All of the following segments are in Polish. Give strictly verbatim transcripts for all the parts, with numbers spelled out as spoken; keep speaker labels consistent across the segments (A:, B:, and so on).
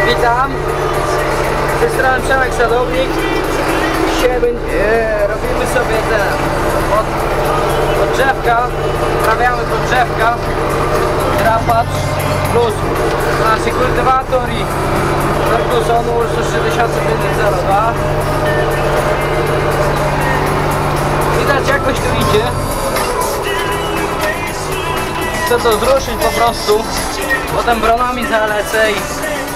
A: Witam, z tej strony Przemek Sadownik. Dzisiaj e, robimy sobie te od, od drzewka, prawiamy do drzewka Trapacz Plus, to znaczy kultywator i Fergusonu Ursus trzy tysiące pięćset zero dwa. Widać, jakoś tu idzie. Chcę to zruszyć po prostu, potem bronami zalecę i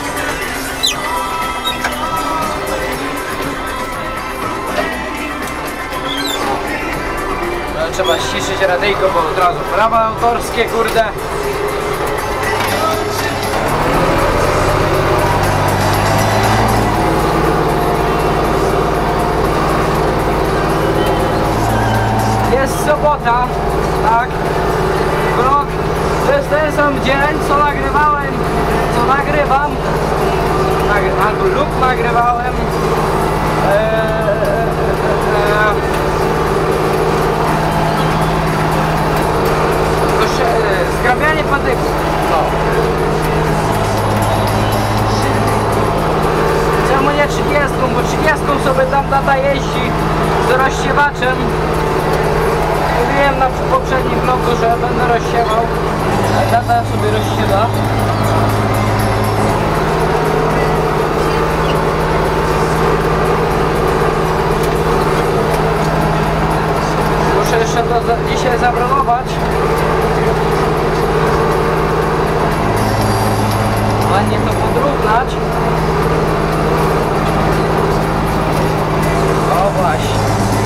A: trzeba ściszyć radyjko, bo od razu prawa autorskie, kurde. Jest sobota, tak. Vlog, to jest ten sam dzień, co nagrywałem, co nagrywam, tak, albo lub nagrywałem. Eee, Zgrabianie patyków. No. Czemu nie trzydziestką? Bo trzydziestką sobie tam tata jeździ z rozsiewaczem. Mówiłem na poprzednim vlogu, że będę rozsiewał, a tata sobie rozsiewa. Muszę jeszcze to dzisiaj zabronować. Ładnie to podrównać. O właśnie.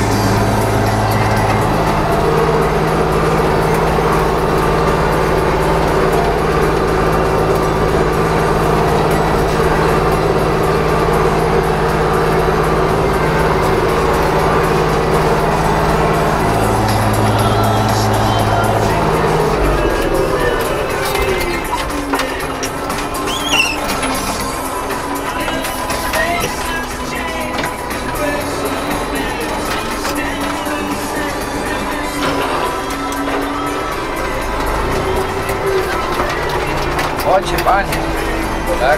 A: Chodźcie, panie, tak?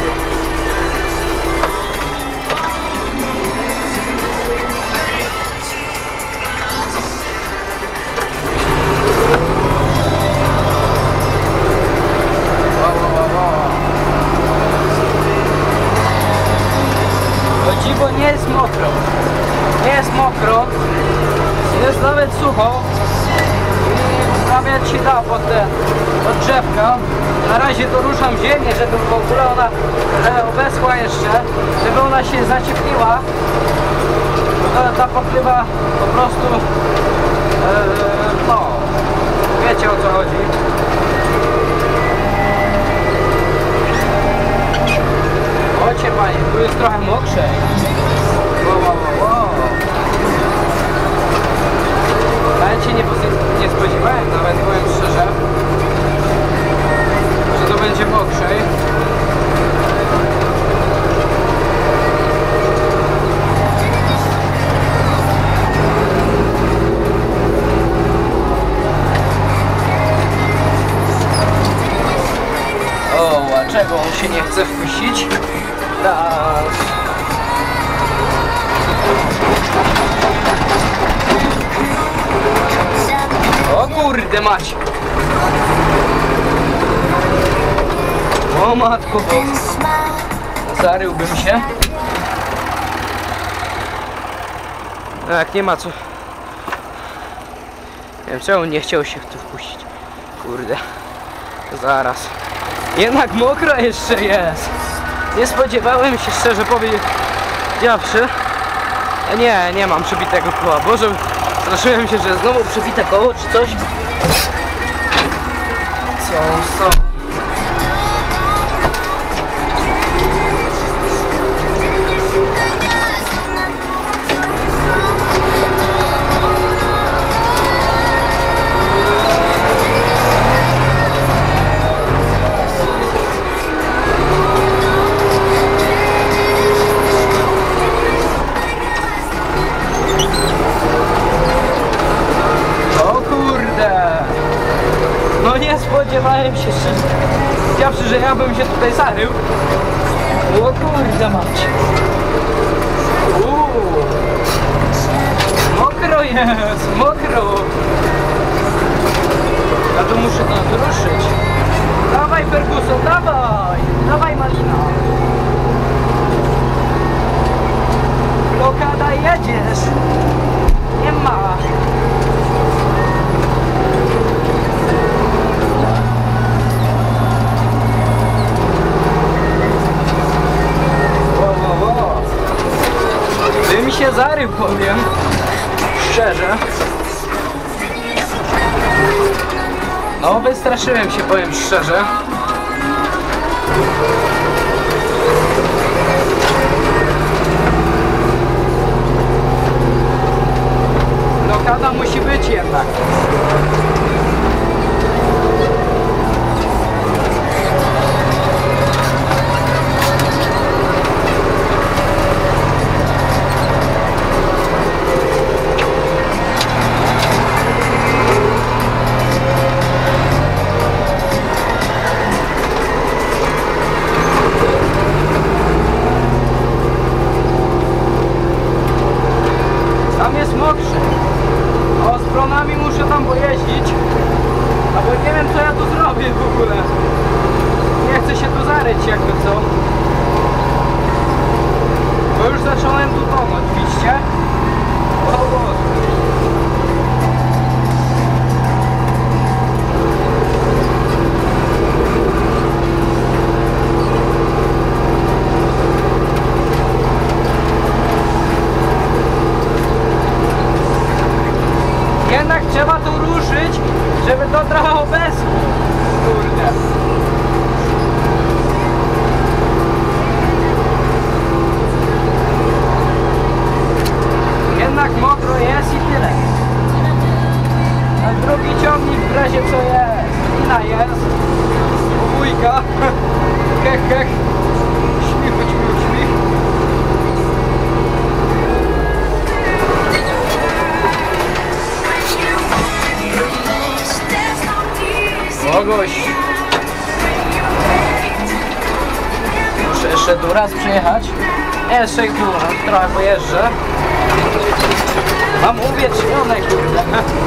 A: O dziwo, nie jest mokro. Nie jest mokro. Jest nawet sucho. I prawie się da pod te od drzewka. Na razie doruszam ziemię, żeby w ogóle ona obeschła jeszcze, żeby ona się zaciepliła. Ta, ta pokrywa po prostu, e, no, wiecie, o co chodzi. Chodźcie, panie, tu jest trochę mokrzej. Wow, wow, wow, wow. Nawet się nie, nie spodziewałem, nawet powiem szczerze, że to będzie mokrzej. O, a czego on się nie chce wpuścić? Raz. O kurde mać! O matko boska! Zaryłbym się. No jak nie ma co... Nie wiem czemu nie chciał się w to wpuścić. Kurde. Zaraz. Jednak mokro jeszcze jest. Nie spodziewałem się, szczerze powiedziawszy. Nie, nie mam przebitego koła. Boże, straszyłem się, że znowu przebite koło czy coś. Co, co? spodziewałem się szczerze O kurde macie. Uuu. Mokro jest, mokro. Ja tu muszę to ruszyć. Dawaj Ferguson, dawaj. Dawaj Malina. Blokada, jedziesz. Nie ma. Bym się zarył, powiem szczerze. No, wystraszyłem się, powiem szczerze. Blokada musi być jednak. Tam jest mokrzy. O, z bronami muszę tam pojeździć. Albo nie wiem, co ja tu zrobię w ogóle. Nie chcę się tu zaryć jakby co. Bo już zacząłem tu tonąć, widzicie? O Boże. Jednak trzeba tu ruszyć, żeby dotrało bez. Kurde. Jednak mokro jest i tyle. A drugi ciągnik w razie co jest. Lina jest. Wujka. Hech, hech. Śmichu, śmichu, śmichu. Kogoś. Muszę jeszcze tu raz przejechać. Jeszcze tu trochę pojeżdżę. Mam uwiecznione, kurde.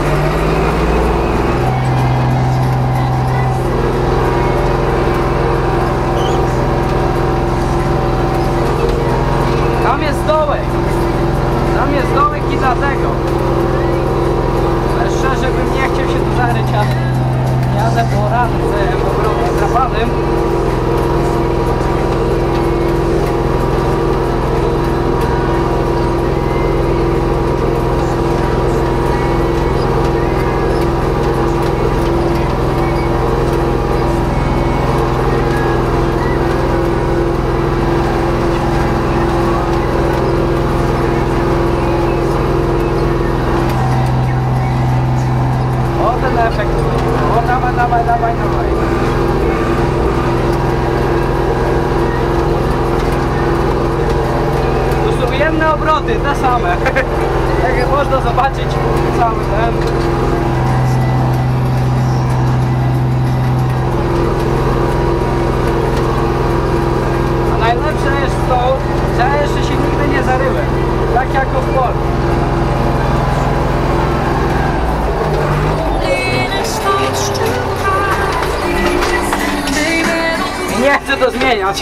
A: Tam jest dołek. Tam jest dołek i dlatego. Ale szczerze bym nie chciał się tu zaryć, ale jadę po randce, po prostu zdrapanym. O, ten efekt. O, dawaj, dawaj, dawaj, dawaj. Tu są ujemne obroty, te same. Jak można zobaczyć cały ten. A najlepsze jest to, że ja jeszcze się nigdy nie zaryłem. Tak jak w polu. Nie chcę to zmieniać.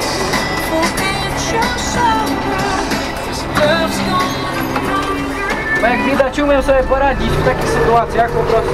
A: Bo jak widać, umiem sobie poradzić w takich sytuacjach po prostu.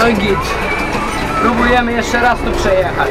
A: No i git. Próbujemy jeszcze raz tu przejechać.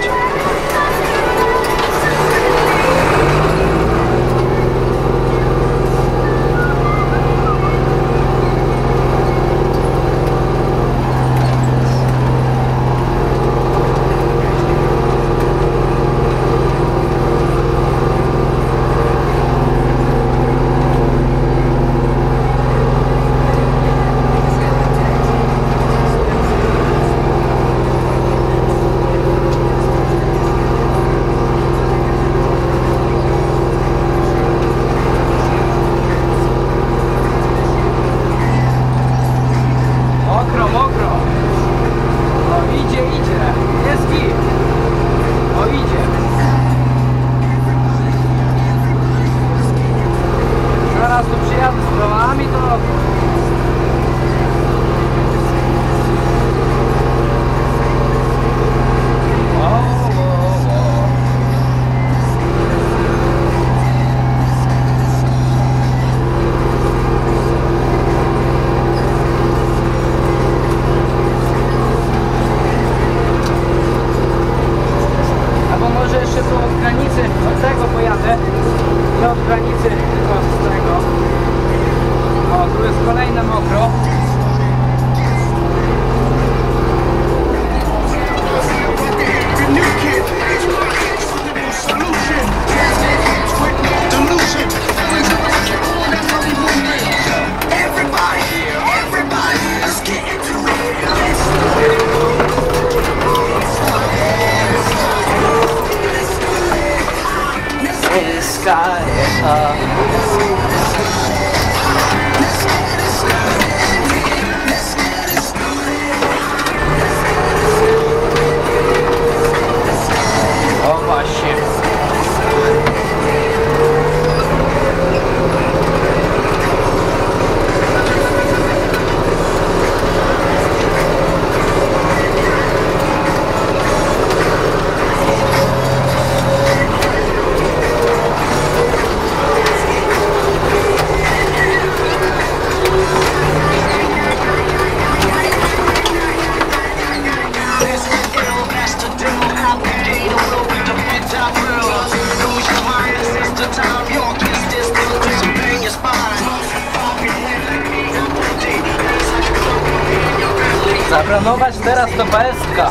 A: Zaplanować teraz to pestka.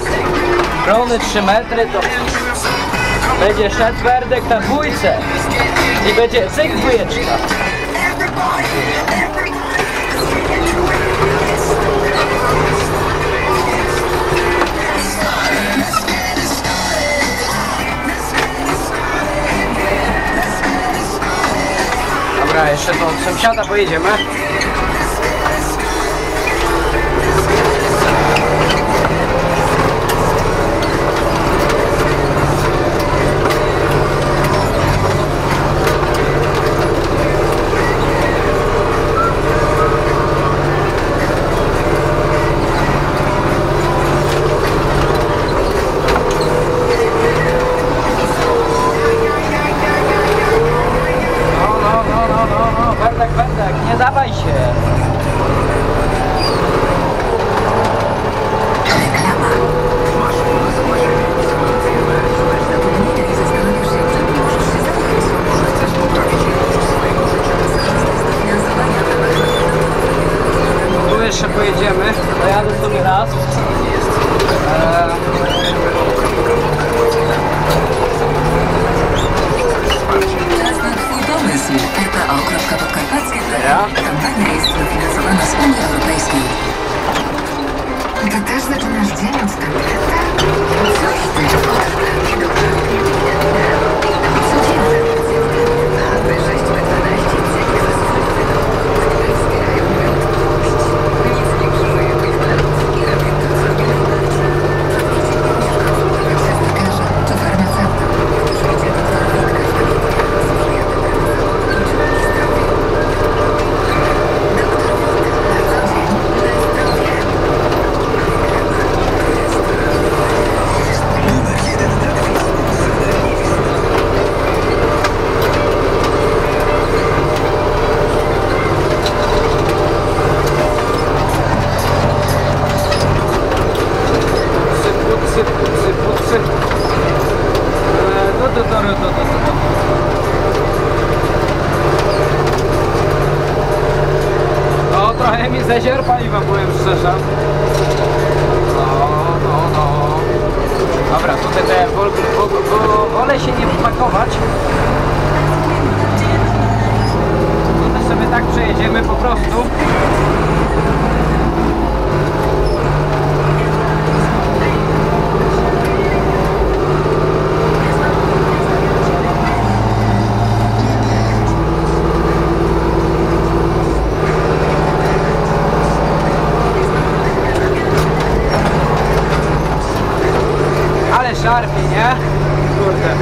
A: Brony trzy metry to będzie szedł werdek na dwójce i będzie cyk dwójeczka. Dobra, jeszcze do sąsiada pojedziemy. Nie dawaj się!
B: Reklama. Masz i zastanawiasz się, czy możesz się zachować. Może chcesz poprawić jakość swojego życia. Finansowania
A: tu jeszcze pojedziemy. Pojadę sobie raz. Eee...
B: Czas na twój pomysł. R P O kropka podkarpackie kropka p l. Kampania jest dofinansowana z Unii Europejskiej.
C: Ty też zaczynasz dzień od tableta? Coś ty nie dobrze. Codzienna lekcja aby sześć na dwanaście cykl zasobów wydawów, które wspierają moją twórczość. Nic nie krzyżuje moich planów i robię to, co robię najbardziej. Przez lekarza czy farmaceutę, którzy idzie do dorobka w takiej sprzyja dobremu zawodowi, czyli zdrowiu. Doktor Wojtek na co dzień
A: Zezior paliwa byłem szczerze. No, no, no. Dobra, tutaj te wol, wo, wo, wolę się nie wpakować. Tutaj sobie tak przejedziemy po prostu. Szarpie, nie? Kurde.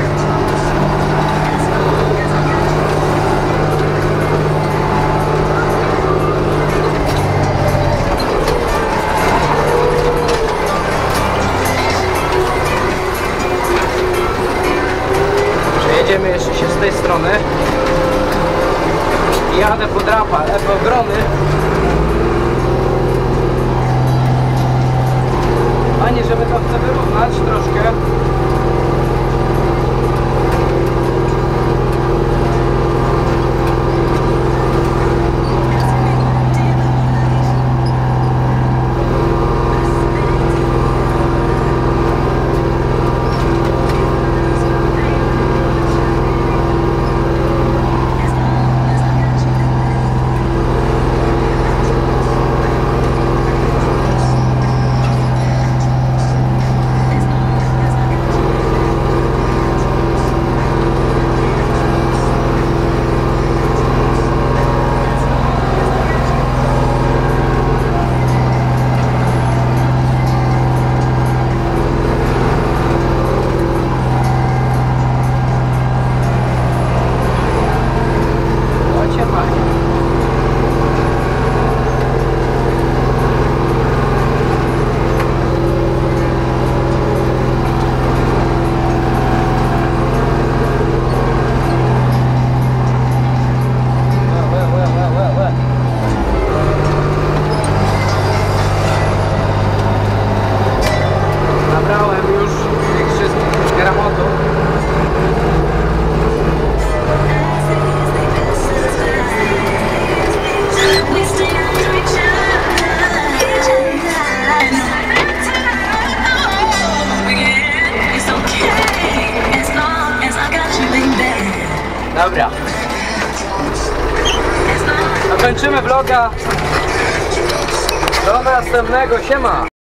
A: Przejedziemy jeszcze się z tej strony. Jadę po drapa, po ogrony. Fajnie, żeby to chce wyrównać troszkę. Dobra. Zakończymy vloga. Do następnego. Siema.